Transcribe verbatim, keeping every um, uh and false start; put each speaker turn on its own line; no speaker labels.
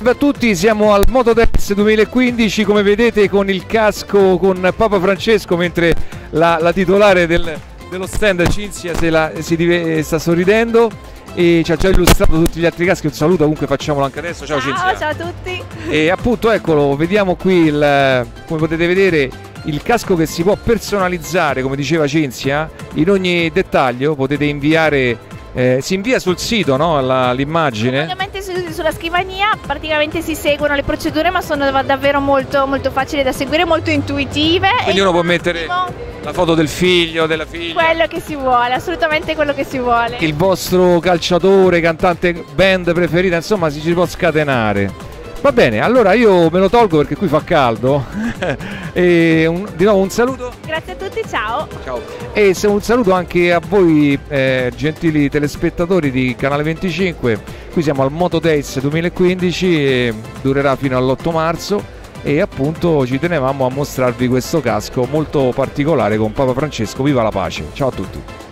Salve a tutti, siamo al Motodays duemilaquindici, come vedete con il casco con Papa Francesco, mentre la, la titolare del, dello stand Cinzia se la, si dive, sta sorridendo e ci ha già illustrato tutti gli altri caschi. Un saluto comunque facciamolo anche adesso. Ciao, ciao Cinzia.
Ciao a tutti.
E appunto eccolo, vediamo qui il, come potete vedere, il casco che si può personalizzare, come diceva Cinzia, in ogni dettaglio. Potete inviare, eh, si invia sul sito, no, l'immagine.
Ovviamente su, sulla scrivania praticamente si seguono le procedure, ma sono davvero molto, molto facili da seguire, molto intuitive.
Quindi uno può mettere la foto del figlio, della figlia.
Quello che si vuole, assolutamente quello che si vuole.
Il vostro calciatore, cantante, band preferita, insomma si ci può scatenare. Va bene, allora io me lo tolgo perché qui fa caldo. E un, di nuovo un saluto.
Grazie a tutti, ciao.
Ciao. E se un saluto anche a voi, eh, gentili telespettatori di Canale venticinque. Qui siamo al Motodays duemilaquindici e durerà fino all'otto marzo. E appunto ci tenevamo a mostrarvi questo casco molto particolare con Papa Francesco. Viva la pace. Ciao a tutti.